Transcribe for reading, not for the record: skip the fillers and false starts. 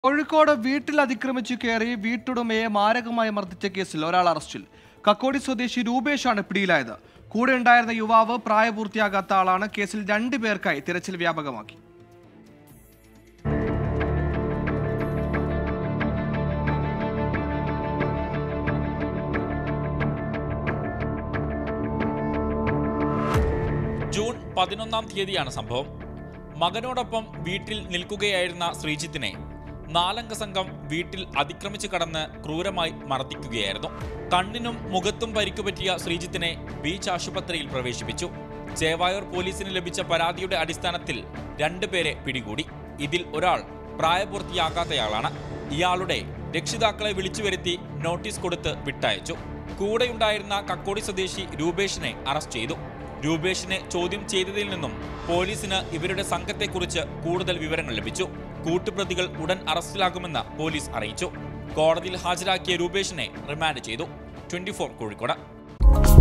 കോഴിക്കോട് വീട്ടിൽ അതിക്രമിച്ചു കയറി വീട്ടുടമയെ മാരകമായി മർദ്ദിച്ച കേസിൽ ഒരാൾ അറസ്റ്റിൽ. കക്കോടി സ്വദേശി രൂപേഷാണ് പിടിയിലായത്. കൂടെ ഉണ്ടായിരുന്ന യുവാവ് പ്രായപൂർത്തിയാകാത്ത ആളാണ്. കേസിൽ 2 പേർക്കായി തിരച്ചിൽ വ്യാപകമാക്കി. ജൂൺ 11-ാം തീയതിയാണ് സംഭവം. മകനോടൊപ്പം വീട്ടിൽ നിൽക്കുകയായിരുന്ന ശ്രീജിത്തിനെ 4-അംഗ സംഘം വീട്ടിൽ അതിക്രമിച്ചു കടന്ന് ക്രൂരമായി മർദ്ദിക്കുകയായിരുന്നു. കണ്ണിനും മുഖത്തും പരിക്കുപറ്റിയ ശ്രീജിത്തിനെ ബീച്ച് ആശുപത്രിയിൽ പ്രവേശിപ്പിച്ചു. ചേവായൂർ പോലീസിന് ലഭിച്ച പരാതിയുടെ അടിസ്ഥാനത്തിൽ 2 പേരെ പിടികൂടി. ഇതിൽ ഒരാൾ പ്രായപൂർത്തിയാകാത്തയാളാണ്. ഇയാളുടെ രക്ഷിതാക്കളെ വിളിച്ചു വരുത്തി നോട്ടീസ് കൊടുത്ത് വിട്ടയച്ചു. കൂടെയുണ്ടായിരുന്ന കക്കോടി സ്വദേശി രൂപേഷിനെ അറസ്റ്റ് ചെയ്തു. രൂപേഷിനെ ചോദ്യം ചെയ്തതിൽ നിന്നും പോലീസിന് ഇവരുടെ സംഘത്തെക്കുറിച്ച് കൂടുതൽ വിവരങ്ങൾ ലഭിച്ചു. കൂട്ടുപ്രതികൾ ഉടൻ അറസ്റ്റിലാകുമെന്ന് പോലീസ് അറിയിച്ചു. കോടതിയിൽ ഹാജരാക്കിയ രൂപേഷിനെ റിമാൻഡ് ചെയ്തു. 24 കോഴിക്കോട്.